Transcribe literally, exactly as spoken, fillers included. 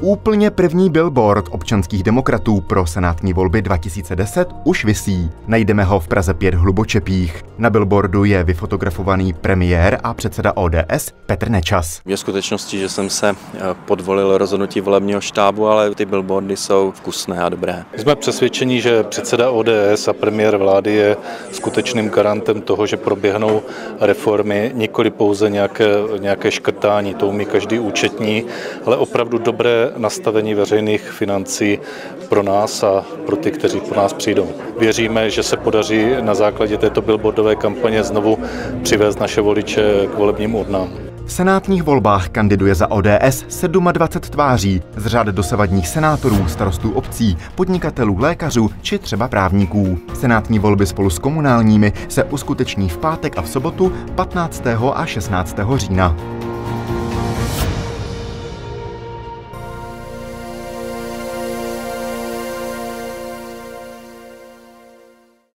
Úplně první billboard občanských demokratů pro senátní volby dva tisíce deset už visí. Najdeme ho v Praze pět Hlubočepích. Na billboardu je vyfotografovaný premiér a předseda O D S Petr Nečas. Je skutečností, že jsem se podvolil rozhodnutí volebního štábu, ale ty billboardy jsou vkusné a dobré. Jsme přesvědčeni, že předseda O D S a premiér vlády je skutečným garantem toho, že proběhnou reformy, nikoli pouze nějaké, nějaké škrtání, to umí každý účetní, ale opravdu dobré nastavení veřejných financí pro nás a pro ty, kteří po nás přijdou. Věříme, že se podaří na základě této billboardové kampaně znovu přivést naše voliče k volebním urnám. V senátních volbách kandiduje za O D S dvacet sedm tváří z řad dosavadních senátorů, starostů obcí, podnikatelů, lékařů či třeba právníků. Senátní volby spolu s komunálními se uskuteční v pátek a v sobotu patnáctého a šestnáctého října.